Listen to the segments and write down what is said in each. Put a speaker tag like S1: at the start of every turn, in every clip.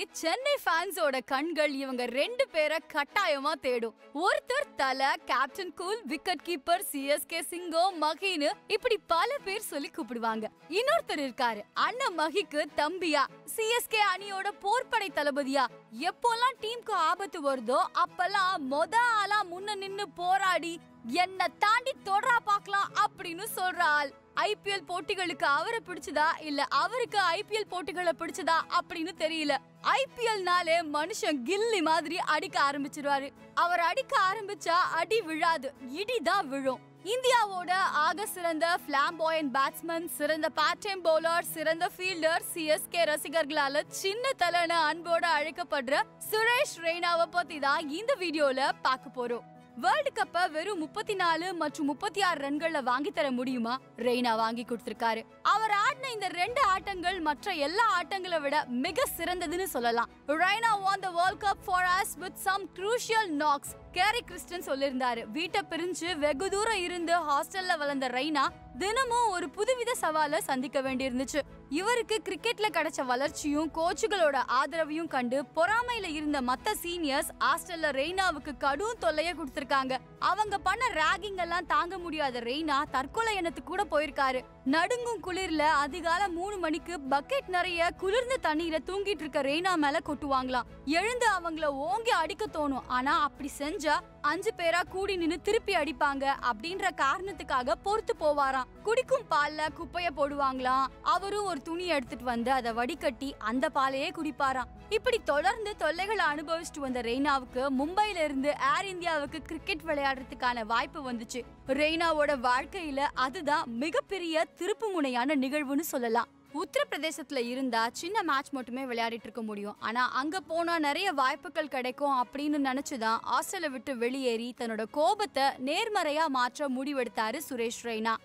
S1: சென்னை ஃபேன்ஸோட கண்கள் இவங்க ரெண்டு பேரை கட்டாயமா தேடும். ஒருத்தர் தல, captain cool, wicket keeper, CSK சிங்கம், மகின்னு இப்படி பல பேர் சொல்லி கூப்பிடுவாங்க. இன்னொருத்தர் இருக்காரு அண்ணன் மகிக்கு தம்பியா, சிஎஸ்கே அணியோட போர்படை தளபதியா. எப்போல்லாம் டீமுக்கு ஆபத்து வருதோ அப்பெல்லாம் ஆளா முன்ன நின்னு போராடி என்ன தாண்டி தொடரா பாக்கலாம் அப்படின்னு சொல்ற ஆள். ஐபிஎல் போட்டிகளுக்கு அவரை பிடிச்சதா இல்ல அவருக்கு ஐபிஎல் போட்டிகளை பிடிச்சதா அப்படின்னு தெரியல. ஐபிஎல்னாலே மனுஷன் கில்லி மாதிரி அடிக்க ஆரம்பிச்சிருவாரு. அவர் அடிக்க ஆரம்பிச்சா அடி விழாது, இடிதான் விழும். இந்தியாவோட ஆக சிறந்த பிளாம்போயன்ட் பேட்ஸ்மேன், சிறந்த பார்ட் டைம் பவுலர், சிறந்த ஃபீல்டர், சிஎஸ்கே ரசிகர்களால சின்ன தலைன்னு அன்போட அழைக்கப்படுற சுரேஷ் ரெய்னாவை பத்தி தான் இந்த வீடியோல பார்க்க போறோம். வேர்ல்ட் கப்ப வெறும் 34 மற்றும் 36 ரன்கள்ல வாங்கி தர முடியுமா? ரெய்னா வாங்கி கொடுத்திருக்காரு. அவர் ஆடின இந்த 2 ஆட்டங்கள் மற்ற எல்லா ஆட்டங்களை விட மிக சிறந்ததுன்னு சொல்லலாம். Raina won the World Cup for us with some crucial knocks. Gary Kirsten சொல்லிருந்தாரு. வீட்டை பிரிஞ்சு வெகு தூரம் இருந்து ஹாஸ்டல்ல வளர்ந்த ரெய்னா தினமும் ஒரு புதுவித சவாலை சந்திக்க வேண்டியிருந்துச்சு. இவருக்கு கிரிக்கெட்ல கிடைச்ச வளர்ச்சியும் கோச்சுகளோட ஆதரவையும் கண்டு பொறாமையில இருந்த மத்த சீனியர்ஸ் ஹாஸ்டல்ல ரெய்னாவுக்கு கடும் தொல்லைய கொடுத்திருக்காங்க. அவங்க பண்ண ராகிங் எல்லாம் தாங்க முடியாத ரெய்னா தற்கொலை எண்ணத்துக்கு கூட போயிருக்காரு. நடுங்கும் குளிர்ல அதிகால 3 மணிக்கு பக்கெட் நிறைய குளிர்ந்த தண்ணீரை தூங்கிட்டு இருக்க ரெய்னா மேல கொட்டுவாங்களாம். எழுந்து அவங்கள ஓங்கி அடிக்க தோணும். ஆனா அப்படி செஞ்சா 5 பேரா கூடி நின்னு திருப்பி அடிப்பாங்க அப்படின்ற காரணத்துக்காக பொறுத்து போவாராம். குடிக்கும் பால்ல குப்பைய போடுவாங்களாம். அவரும் ஒரு துணி எடுத்துட்டு வந்து அதை வடிகட்டி அந்த பாலையே குடிப்பாராம். இப்படி தொடர்ந்து தொல்லைகளை அனுபவிச்சுட்டு வந்த ரெய்னாவுக்கு மும்பைல இருந்து ஏர் இந்தியாவுக்கு கிரிக்கெட் விளையாடுறதுக்கான வாய்ப்பு வந்துச்சு. ரெய்னாவோட வாழ்க்கையில அதுதான் மிகப்பெரிய திருப்பு முனையான நிகழ்வுன்னு சொல்லலாம். உத்தரப்பிரதேசத்துல இருந்தா சின்ன மேட்ச் மட்டுமே விளையாடிட்டு இருக்க முடியும். ஆனா அங்க போனா நிறைய வாய்ப்புகள் கிடைக்கும் அப்படின்னு நினைச்சுதான் ஹாஸ்டலை விட்டு வெளியேறி தன்னோட கோபத்தை நேர்மறையா மாற்ற முடிவெடுத்தாரு சுரேஷ் ரெய்னா.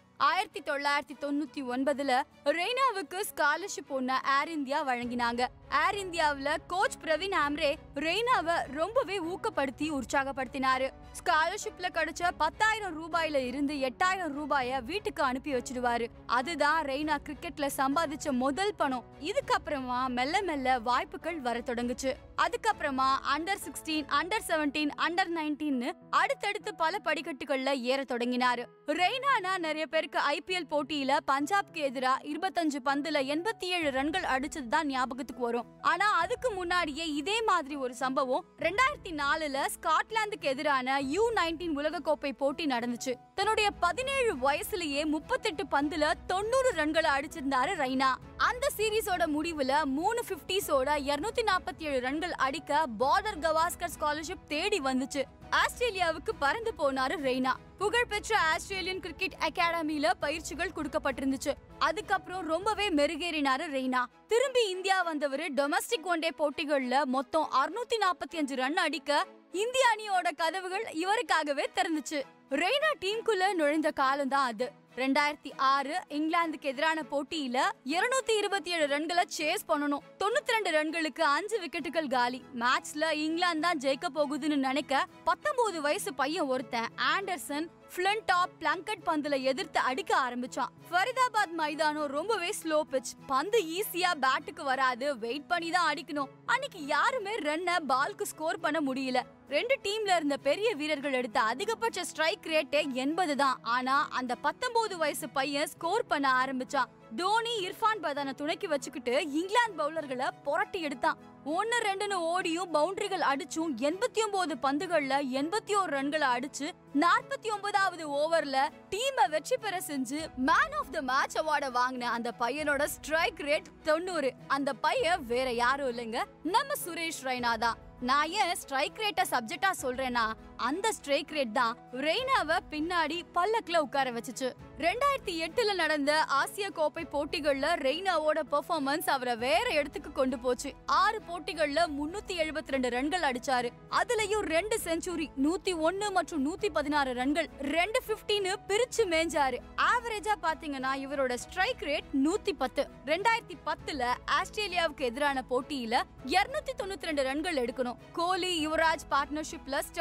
S1: 1999ல ரெய்னாவுக்கு ஸ்காலர்ஷிப் ஒண்ண ஏர் இந்தியா வழங்கினாங்க. ஏர் இந்தியாவுல கோச் பிரவீன் ஆம்ரே ரெய்னாவை ரொம்பவே ஊக்கப்படுத்தி உற்சாகப்படுத்தினாரு. ஸ்காலர்ஷிப்ல கிடைச்ச 10,000 ரூபாயில இருந்து 8,000 ரூபாய வீட்டுக்கு அனுப்பி வச்சிடுவாரு. அதுதான் ரெய்னா கிரிக்கெட்ல சம்பாதிச்ச முதல் பணம். இதுக்கப்புறமா மெல்ல மெல்ல வாய்ப்புகள் வர தொடங்குச்சு. அதுக்கப்புறமா அண்டர் 16, அண்டர் 17, அண்டர் 19 அடுத்தடுத்து பல படிக்கட்டுகள்ல ஏற தொடங்கினாரு. ரெய்னானா நிறைய பேருக்கு ஐபிஎல் போட்டியில பஞ்சாப்க்கு எதிரா 25 பந்துல 87 ரன்கள் அடிச்சதுதான் ஞாபகத்துக்கு வரும். ஆனா அதுக்கு முன்னாடியே இதே மாதிரி ஒரு சம்பவம் 2004ல ஸ்காட்லாந்துக்கு எதிரான U19 உலகக்கோப்பை போட்டி நடந்துச்சு. தன்னுடைய 17 வயசுலயே 38 பந்துல 90 ரன்களை அடிச்சிருந்தாரு ரெய்னா. அந்த சீரீஸோட முடிவுல 3 50ஸோட 247 ரன்கள் அடிக்க பார்டர் கவாஸ்கர் ஸ்காலர்ஷிப் தேடி வந்துச்சு. ஆஸ்திரேலியாவுக்கு பறந்து போனாரு ரெய்னா. புகழ்பெற்ற ஆஸ்திரேலியன் கிரிக்கெட் அகாடமியில பயிற்சிகள் கொடுக்கப்பட்டிருந்துச்சு. அதுக்கப்புறம் ரொம்பவே மெருகேறினாரு ரெய்னா. திரும்பி இந்தியா வந்தவரு டொமஸ்டிக் ஒன்டே போட்டிகள்ல மொத்தம் 645 ரன் அடிக்க இந்திய அணியோட கதவுகள் இவருக்காகவே திறந்துச்சு. ரெய்னா டீமுக்குள்ள நுழைந்த காலம் தான் அது. 2006 இங்கிலாந்துக்கு எதிரான போட்டியில 227 ரன்களை சேஸ் பண்ணணும். 92 ரன்களுக்கு 5 விக்கெட்டுகள் காலி. மேட்ச்ல இங்கிலாந்து தான் ஜெயிக்க போகுதுன்னு நினைக்க 19 வயசு பையன் ஒருத்தன் ஆண்டர்சன் பிளன்டாப் பிளங்கட் பந்துல எதிர்த்து அடிக்க ஆரம்பிச்சான். ஃபரிதாபாத் மைதானம் ரொம்பவே ஸ்லோ பிட்ச். பந்து ஈஸியா பேட்டுக்கு வராது, வெயிட் பண்ணி தான் அடிக்கணும். அன்னைக்கு யாருமே ரன்னை பால்க்கு ஸ்கோர் பண்ண முடியல. 2 டீம்ல இருந்த பெரிய வீரர்கள் எடுத்த அதிகபட்ச ஸ்ட்ரைக் ரேட்டே 80 தான். ஆனா அந்த 19 வயசு பையன் ஸ்கோர் பண்ண ஆரம்பிச்சான். தோனி இர்ஃபான் பதான துணைக்கு வச்சுக்கிட்டு இங்கிலாந்து பவுலர்களை புரட்டி எடுத்தான். 1-2ன்னு ஓடியும் பவுண்டரிகள் அடிச்சும் 89 பந்துகள்ல 81 ரன்களை அடிச்சு 49வது ஓவர்ல டீமை வெற்றி பெற செஞ்சு மேன் ஆஃப் த மேட்ச் அவார்டை வாங்கின அந்த பையனோட ஸ்ட்ரைக் ரேட் 90. அந்த பையன் வேற யாரும் இல்லைங்க, நம்ம சுரேஷ் ரெய்னா தான். நான் ஏன் ஸ்ட்ரைக் ரேட்ட சப்ஜெக்டா சொல்றேன்னா அந்த ஸ்ட்ரைக் ரேட் தான் ரெய்னாவை பின்னாடி பல்லக்குல உட்கார வச்சுச்சு. 2008ல நடந்த ஆசிய கோப்பை போட்டிகள்ல ரெய்னாவோட பெர்ஃபார்மன்ஸ் அவரை வேற இடத்துக்கு கொண்டு போச்சு. 6 போட்டிகள்ல 372 ரன்கள் அடிச்சாரு. அதுலயும் 2 செஞ்சுரி, 101 மற்றும் 116 ரன்கள், 2 50ன்னு பிரிச்சு மேஞ்சாரு. ஆவரேஜா பாத்தீங்கன்னா இவரோட ஸ்ட்ரைக் ரேட் 110. 2010ல ஆஸ்திரேலியாவுக்கு எதிரான போட்டியில 292 ரன்கள் எடுக்கணும். கோலி யுவராஜ் பார்ட்னர்ஷிப்ல ஸ்டடியா போயிட்டு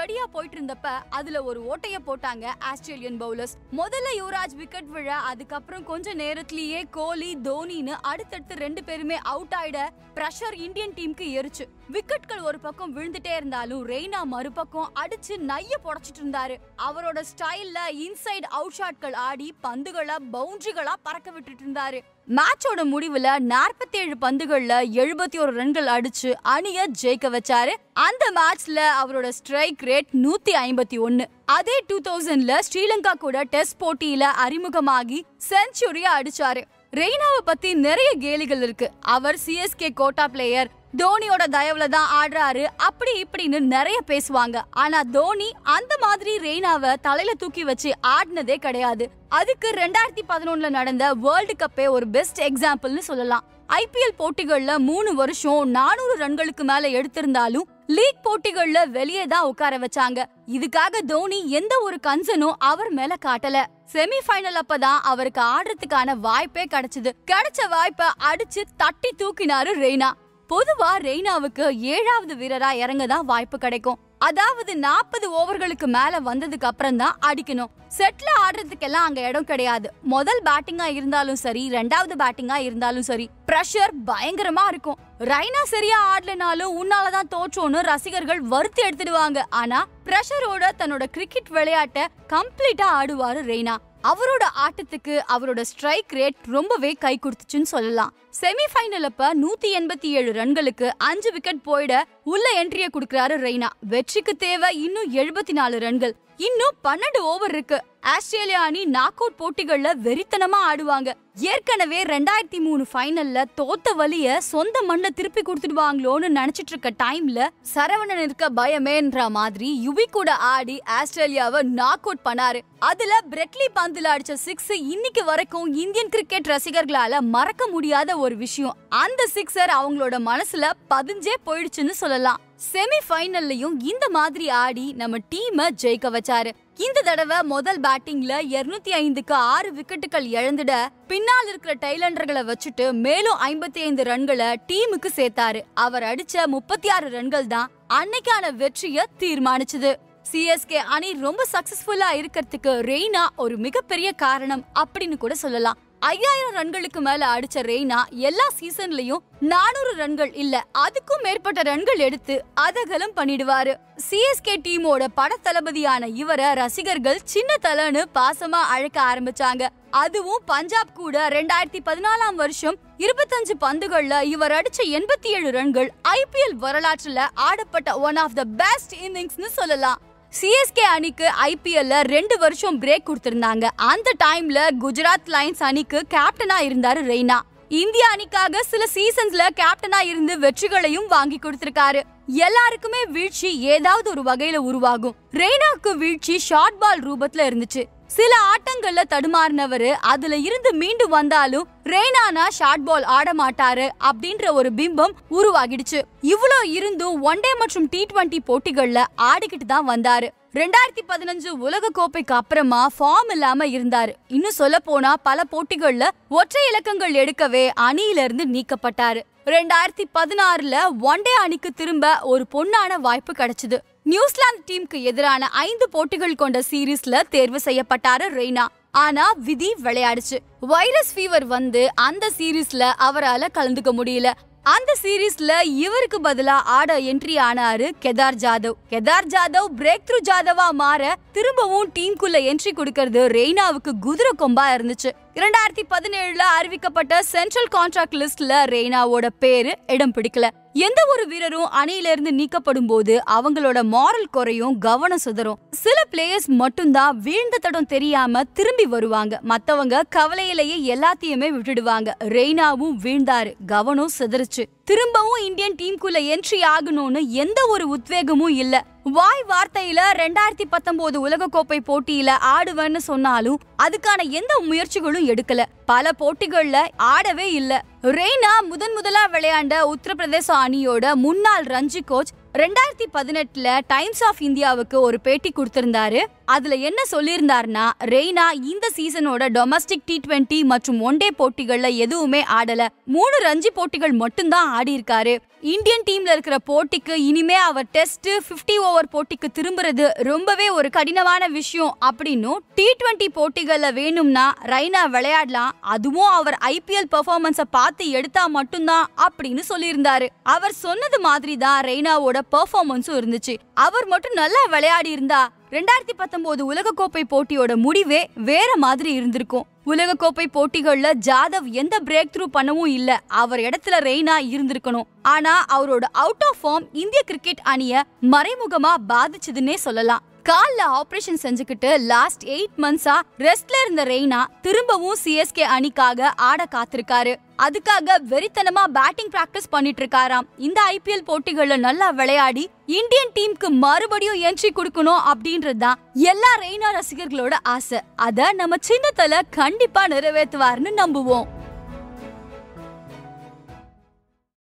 S1: ஆடிட்டு இருந்தப்ப அதுல ஒரு ஓட்டைய போட்டாங்க ஆஸ்திரேலியன் பவுலர்ஸ். முதல்ல யுவராஜ் விக்கெட் விழ, அதுக்கப்புறம் கொஞ்ச நேரத்திலேயே கோலி, தோனின்னு அடுத்தடுத்து 2 பேருமே அவுட் ஆயிட பிரஷர் இந்தியன் டீமுக்கு ஏறுச்சு. விக்கெட்கள் ஒரு பக்கம் விழுந்துட்டே இருந்தாலும் ரெய்னா மறுபக்கம் அடிச்சு நைய புடைச்சிட்டு இருந்தாரு. அவரோட ஸ்டைல்ல இன்சைட் அவுட் ஷாட்கள் ஆடி பந்துகளை பவுண்டரிகளா பறக்க விட்டுட்டு இருந்தாரு. மேட்சோட முடிவுல 47 பந்துகள்ல 71 ரன்கள் அடிச்சு அணிய ஜெயிக்க வச்சாரு. அந்த மேட்ச்ல அவரோட ஸ்ட்ரைக் ரேட் 151. அதே 2000ல ஸ்ரீலங்கா கூட டெஸ்ட் போட்டியில அறிமுகமாகி செஞ்சுரியா அடிச்சாரு. ரெய்னாவை பத்தி நிறைய கேலிகள் இருக்கு. அவர் சிஎஸ்கே கோட்டா பிளேயர், தோனியோட தயவுல தான் ஆடுறாரு, அப்படி இப்படின்னு நிறைய பேசுவாங்க. ஆனா தோனி அந்த மாதிரி ரெய்னாவை தலையில தூக்கி வச்சு ஆடினதே கிடையாது. அதுக்கு 2011ல நடந்த வேர்ல்டு கப்பே ஒரு பெஸ்ட் எக்ஸாம்பிள்னு சொல்லலாம். IPL போட்டிகள்ல 3 வருஷம் 400 ரன்களுக்கு மேல எடுத்திருந்தாலும் லீக் போட்டிகள்ல வெளியே தான் உட்கார வச்சாங்க. இதுக்காக தோனி எந்த ஒரு கன்சர்னும் அவர் மேல காட்டல. செமிஃபைனல் அப்பதான் அவருக்கு ஆடுறதுக்கான வாய்ப்பே கிடைச்சது. கிடைச்ச வாய்ப்பை அடிச்சு தட்டி தூக்கினாரு ரெய்னா. பொதுவா ரெய்னாவுக்கு 7வது வீரரா இறங்கதான் வாய்ப்பு கிடைக்கும். அதாவது 40 ஓவர்களுக்கு மேல வந்ததுக்கு அப்புறம் தான் அடிக்கணும். செட்ல ஆடுறதுக்கெல்லாம் அங்க இடம் கிடையாது. முதல் பேட்டிங்கா இருந்தாலும் சரி, 2வது பேட்டிங்கா இருந்தாலும் சரி, பிரஷர் பயங்கரமா இருக்கும். ரெய்னா சரியா ஆடலனாலும் உன்னாலதான் தோற்றோன்னு ரசிகர்கள் வருத்தி எடுத்துடுவாங்க. ஆனா பிரஷரோட தன்னோட கிரிக்கெட் விளையாட்ட கம்ப்ளீட்டா ஆடுவாரு ரெய்னா. அவரோட ஆட்டத்துக்கு அவரோட ஸ்ட்ரைக் ரேட் ரொம்பவே கை கொடுத்துச்சுன்னு சொல்லலாம். செமிஃபைனல் அப்ப 187 ரன்களுக்கு 5 விக்கெட் போயிட உள்ள என்ட்ரிய குடுக்கறாரு ரெய்னா. வெற்றிக்கு தேவை இன்னும் 74 ரன்கள். இன்னும் 12 ஓவர் இருக்கு. ஆஸ்திரேலியா அணி நாக் அவுட் போட்டிகள்ல வெறித்தனமா ஆடுவாங்க. ஏற்கனவே 2003 ஃபைனல்ல தோத்த வலிய சொந்த மண்ணில் திருப்பி கொடுத்துடுவாங்களோன்னு நினைச்சிட்டு இருக்க டைம்ல சரவணன் இருக்க பயமேன்ற மாதிரி யுவி கூட ஆடி ஆஸ்திரேலியாவை நாக் அவுட் பண்ணாரு. அதுல பிரெட்லி பந்துல அடிச்ச 6 இன்னைக்கு வரைக்கும் இந்தியன் கிரிக்கெட் ரசிகர்களால மறக்க முடியாத ஒரு விஷயம். அந்த 6 அவங்களோட மனசுல பதிஞ்சே போயிடுச்சுன்னு சொல்லலாம். செமி ஃபைனல்லையும் இந்த மாதிரி ஆடி நம்ம டீமை ஜெயிக்க வச்சாரு. இந்த தடவை முதல் பேட்டிங்ல 205க்கு 6 விக்கெட்டுகள் இழந்துட பின்னால் இருக்கிற டெய்லண்டர்களை வச்சுட்டு மேலும் 55 ரன்களை டீமுக்கு சேர்த்தாரு. அவர் அடிச்ச 36 ரன்கள் தான் அன்னைக்கான வெற்றியை தீர்மானிச்சது. சிஎஸ்கே அணி ரொம்ப சக்சஸ்ஃபுல்லா இருக்கிறதுக்கு ரெய்னா ஒரு மிகப்பெரிய காரணம் அப்படின்னு கூட சொல்லலாம். 5000 ரன்களுக்கு மேல அடிச்ச ரெய்னா எல்லா சீசன்லயும் 400 ரன்கள் இல்ல அதுக்கும் மேற்பட்ட ரன்கள் எடுத்து அதகலம் பண்ணிடுவாரு. சிஎஸ்கே டீமோட பட தளபதியான இவரை ரசிகர்கள் சின்ன தலன்னு பாசமா அழைக்க ஆரம்பிச்சாங்க. அதுவும் பஞ்சாப் கூட 2014ஆம் வருஷம் 25 பந்துகள்ல இவர் அடிச்ச 87 ரன்கள் IPL வரலாற்றுல ஆடப்பட்ட ஒன் ஆஃப் த பெஸ்ட் இன்னிங்ஸ்னு சொல்லலாம். சிஎஸ்கே அணிக்கு IPLல 2 வருஷம் பிரேக் கொடுத்திருந்தாங்க. அந்த டைம்ல குஜராத் லைன்ஸ் அணிக்கு கேப்டனா இருந்தாரு ரெய்னா. இந்திய அணிக்காக சில சீசன்ஸ்ல கேப்டனா இருந்து வெற்றிகளையும் வாங்கி கொடுத்திருக்காரு. எல்லாருக்குமே வீழ்ச்சி ஏதாவது ஒரு வகையில உருவாகும். ரெய்னாக்கு வீழ்ச்சி ஷார்ட் பால் ரூபத்துல இருந்துச்சு. சில ஆட்டங்கள்ல தடுமாறினவரு அதுல இருந்து மீண்டு வந்தாலும் ரெய்னானா ஷார்ட் பால் ஆட மாட்டாரு அப்படின்ற ஒரு பிம்பம் உருவாகிடுச்சு. இவ்வளோ இருந்தும் ஒன் டே மற்றும் T20 போட்டிகள்ல ஆடிக்கிட்டு தான் வந்தாரு. 2015 உலக கோப்பைக்கு அப்புறமா ஃபார்ம் இல்லாம இருந்தாரு. இன்னும் சொல்ல போனா பல போட்டிகள்ல ஒற்றை இலக்கங்கள் எடுக்கவே அணியில இருந்து நீக்கப்பட்டாரு. 2016ல ஒன் டே அணிக்கு திரும்ப ஒரு பொன்னான வாய்ப்பு கிடைச்சது. நியூசிலாந்து டீமுக்கு எதிரான 5 போட்டிகள் கொண்ட சீரீஸ்ல தேர்வு செய்யப்பட்டாரு ரெய்னா. ஆனா விதி விளையாடுச்சு. வைரஸ் ஃபீவர் வந்து அந்த சீரீஸ்ல அவரால கலந்துக்க முடியல. அந்த சீரீஸ்ல இவருக்கு பதிலா ஆட என்ட்ரி ஆனாரு கேதார் ஜாதவ். கேதார் ஜாதவ் பிரேக் த்ரூ ஜாதவா மாற திரும்பவும் டீமுக்குள்ள என்ட்ரி கொடுக்கறது ரெய்னாவுக்கு குதிரை கொம்பா இருந்துச்சு. 2017ல அறிவிக்கப்பட்ட சென்ட்ரல் கான்ட்ராக்ட் லிஸ்ட்ல ரெய்னாவோட பேரு இடம் பிடிக்கல. எந்த ஒரு வீரரும் அணியில இருந்து நீக்கப்படும் போது அவங்களோட மாரல் குறையும், கவனம் சிதறும். சில பிளேயர்ஸ் மட்டும்தான் வீழ்ந்த தடம் தெரியாம திரும்பி வருவாங்க. மத்தவங்க கவலையிலேயே எல்லாத்தையுமே விட்டுடுவாங்க. ரெய்னாவும் வீழ்ந்தாரு, கவனம் சிதறுச்சு. திரும்பவும் இந்தியன் டீமுக்குள்ள என்ட்ரி ஆகணும்னு எந்த ஒரு உத்வேகமும் இல்ல. வாய் வார்த்தையில 2019 உலகக்கோப்பை போட்டியில ஆடுவேன்னு சொன்னாலும் அதுக்கான எந்த முயற்சிகளும் எடுக்கல. பல போட்டிகள்ல ஆடவே இல்ல. ரெய்னா முதலா விளையாண்ட உத்தரப்பிரதேச அணியோட முன்னாள் ரஞ்சி கோச் 2018ல டைம்ஸ் ஆஃப் இந்தியாவுக்கு ஒரு பேட்டி கொடுத்திருந்தாரு. அதுல என்ன சொல்லியிருந்தாருன்னா, ரெய்னா இந்த சீசனோட டொமஸ்டிக் T20 மற்றும் ஒன் டே போட்டிகள்ல எதுவுமே ஆடல. 3 ரஞ்சி போட்டிகள் மட்டும்தான் ஆடி இருக்காரு. இந்தியன் டீம்ல இருக்கிற போட்டிக்கு இனிமே அவர் டெஸ்ட் 50 ஓவர் போட்டிக்கு திரும்புறது ரொம்பவே ஒரு கடினமான விஷயம் அப்படின்னு T20 போட்டிகள்ல வேணும்னா ரெய்னா விளையாடலாம், அதுவும் அவர் IPL பெர்ஃபார்மன்ஸ பார்த்து எடுத்தா மட்டும்தான் அப்படின்னு சொல்லியிருந்தாரு. அவர் சொன்னது மாதிரி தான் ரெய்னாவோட பெர்ஃபார்மன்ஸும் இருந்துச்சு. அவர் மட்டும் நல்லா விளையாடி இருந்தா 2019 உலகக்கோப்பை போட்டியோட முடிவே வேற மாதிரி இருந்திருக்கும். உலகக்கோப்பை போட்டிகள்ல ஜாதவ் எந்த பிரேக் த்ரூ பண்ணவும் இல்ல. அவர் இடத்துல ரெய்னா இருந்திருக்கணும். ஆனா அவரோட அவுட் ஆஃப் ஃபார்ம் இந்திய கிரிக்கெட் அணிய மறைமுகமா பாதிச்சதுன்னே சொல்லலாம். கால்ல ஆபரேஷன் செஞ்சுக்கிட்டு லாஸ்ட் 8 மந்த்ஸா ரெஸ்ட்ல இருந்த ரெய்னா திரும்பவும் CSK அணிக்காக ஆட காத்திருக்காரு. அதுக்காக வெறித்தனமா பேட்டிங் பிராக்டிஸ் பண்ணிட்டு இருக்காராம். இந்த IPL போட்டிகள்ல நல்லா விளையாடி இந்தியன் டீமுக்கு மறுபடியும் என்ட்ரி கொடுக்கணும் அப்படின்றதுதான் எல்லா ரெய்னா ரசிகர்களோட ஆசை. அத நம்ம சின்னத்தல கண்டிப்பா நிறைவேற்றுவார்னு நம்புவோம்.